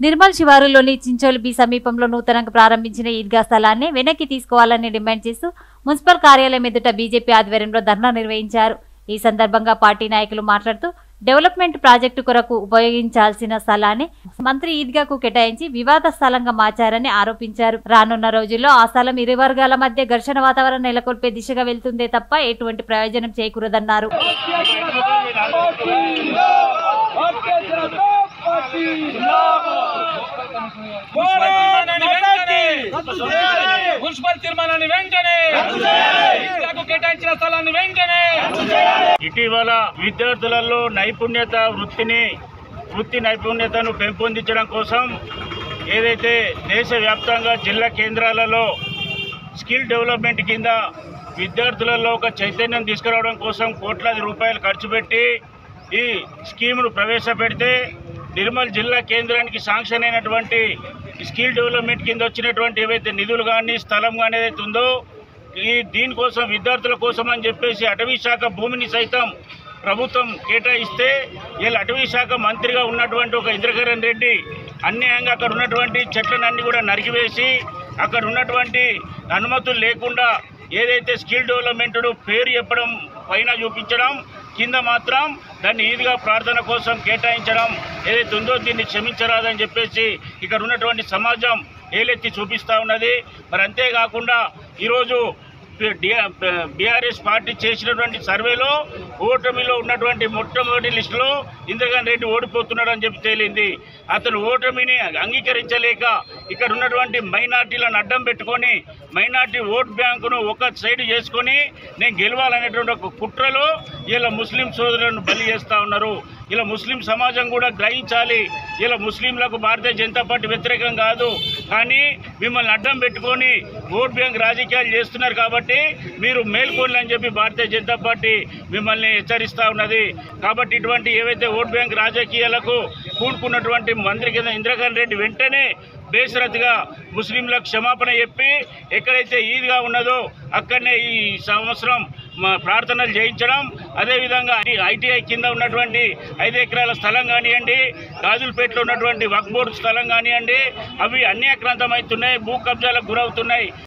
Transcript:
నిర్మల్ శివారులోని చించోల్ బి సమీపంలో నూతనంగా ప్రారంభించిన ఈద్గా స్థలాన్ని వెనక్కి తీసుకోవాలని డిమాండ్ చేస్తూ మున్సిపల్ కార్యాలయం ఎదుట బీజేపీ ఆధ్వర్యంలో ధర్నా నిర్వహించారు। ఈ సందర్భంగా పార్టీ నాయకులు మాట్లాడుతూ డెవలప్మెంట్ ప్రాజెక్టు కొరకు ఉపయోగించాల్సిన స్థలాన్ని మంత్రి ఈద్గాకు కేటాయించి వివాద స్థలంగా మార్చారని ఆరోపించారు। రానున్న రోజుల్లో ఆ స్థలం ఇరు వర్గాల మధ్య ఘర్షణ వాతావరణం నెలకొల్పే దిశగా వెళ్తుందే తప్ప ఎటువంటి ప్రయోజనం చేకూరదన్నారు। ఇటీవల విద్యార్థులలో వృత్తి నైపుణ్యతను పెంపొందించడం కోసం ఏదైతే దేశవ్యాప్తంగా జిల్లా కేంద్రాలలో స్కిల్ డెవలప్మెంట్ కింద విద్యార్థులలో ఒక చైతన్యం తీసుకురావడం కోసం కోట్లాది రూపాయలు ఖర్చు పెట్టి ఈ స్కీమును ప్రవేశపెడితే నిర్మల్ జిల్లా కేంద్రానికి శాంక్షన్ అయినటువంటి స్కిల్ డెవలప్మెంట్ కింద వచ్చినటువంటి ఏవైతే నిధులు కానీ స్థలం కానీ ఏదైతే ఉందో దీనికోసం విద్యార్థుల కోసం అని చెప్పేసి అటవీ శాఖ భూమిని సైతం ప్రభుత్వం కేటాయిస్తే వీళ్ళు అటవీ శాఖ మంత్రిగా ఉన్నటువంటి ఒక ఇంద్రకరణ్ రెడ్డి అన్యాయంగా అక్కడ ఉన్నటువంటి చెట్లనన్నీ కూడా నరికివేసి అక్కడ ఉన్నటువంటి అనుమతులు లేకుండా ఏదైతే స్కిల్ డెవలప్మెంట్ పేరు చెప్పడం పైన చూపించడం కింద మాత్రం దాన్ని ఈద్గా ప్రార్థన కోసం కేటాయించడం ఏదైతే ఉందో దీన్ని క్షమించరాదని చెప్పేసి ఇక్కడ ఉన్నటువంటి సమాజం ఏలెత్తి చూపిస్తూ ఉన్నది। మరి అంతేకాకుండా ఈరోజు బీఆర్ఎస్ పార్టీ చేసినటువంటి సర్వేలో ఓటమిలో ఉన్నటువంటి మొట్టమొదటి లిస్టులో ఇంద్రకరణ్ రెడ్డి ఓడిపోతున్నాడని చెప్పి తేలింది। అతను ఓటమిని అంగీకరించలేక ఇక్కడ ఉన్నటువంటి మైనార్టీలను అడ్డం పెట్టుకొని మైనార్టీ ఓట్ బ్యాంకును ఒక సైడ్ చేసుకొని నేను గెలవాలనేటువంటి ఒక కుట్రలో ఇలా ముస్లిం సోదరులను బలి చేస్తూ ఉన్నారు। ఇలా ముస్లిం సమాజం కూడా గ్రహించాలి, ఇలా ముస్లింలకు భారతీయ జనతా పార్టీ వ్యతిరేకం కాదు, కానీ మిమ్మల్ని అడ్డం పెట్టుకొని ఓట్ బ్యాంక్ రాజకీయాలు చేస్తున్నారు కాబట్టి మీరు మేల్కోండి అని చెప్పి భారతీయ జనతా పార్టీ మిమ్మల్ని హెచ్చరిస్తూ ఉన్నది। కాబట్టి ఇటువంటి ఏవైతే ఓట్ బ్యాంక్ రాజకీయాలకు కూడుకున్నటువంటి మంత్రి కింద ఇంద్రకరణ్ రెడ్డి వెంటనే బేషరతుగా ముస్లింలకు క్షమాపణ చెప్పి ఎక్కడైతే ఈద్గా ఉన్నదో అక్కడనే ఈ సంవత్సరం ప్రార్థనలు చేయించడం, అదేవిధంగా ఐటీఐ కింద ఉన్నటువంటి 5 ఎకరాల స్థలం కానివ్వండి, గాజులపేటలో ఉన్నటువంటి వక్ఫ్ బోర్డు స్థలం కానివ్వండి, అవి అన్యాక్రాంతమవుతున్నాయి, భూ కబ్జాలకు గురవుతున్నాయి।